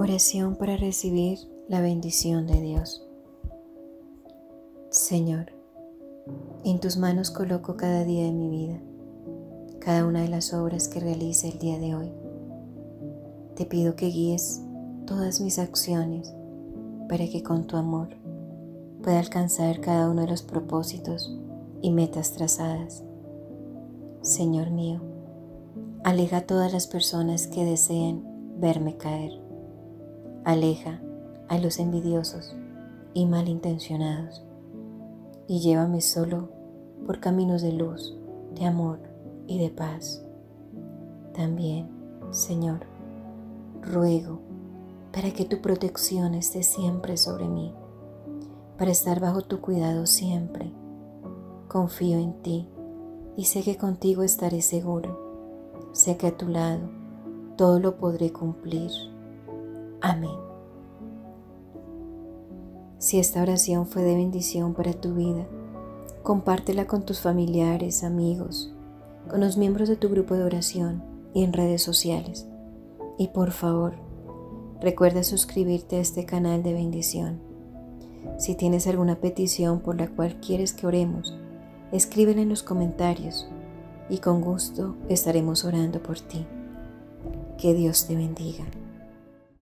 Oración para recibir la bendición de Dios. Señor, en tus manos coloco cada día de mi vida, cada una de las obras que realice el día de hoy. Te pido que guíes todas mis acciones para que con tu amor pueda alcanzar cada uno de los propósitos y metas trazadas. Señor mío, aleja a todas las personas que deseen verme caer. Aleja a los envidiosos y malintencionados y llévame solo por caminos de luz, de amor y de paz. También, Señor, ruego para que tu protección esté siempre sobre mí, para estar bajo tu cuidado siempre. Confío en ti y sé que contigo estaré seguro. Sé que a tu lado todo lo podré cumplir. Amén. Si esta oración fue de bendición para tu vida, compártela con tus familiares, amigos, con los miembros de tu grupo de oración y en redes sociales. Y por favor, recuerda suscribirte a este canal de bendición. Si tienes alguna petición por la cual quieres que oremos, escríbela en los comentarios y con gusto estaremos orando por ti. Que Dios te bendiga.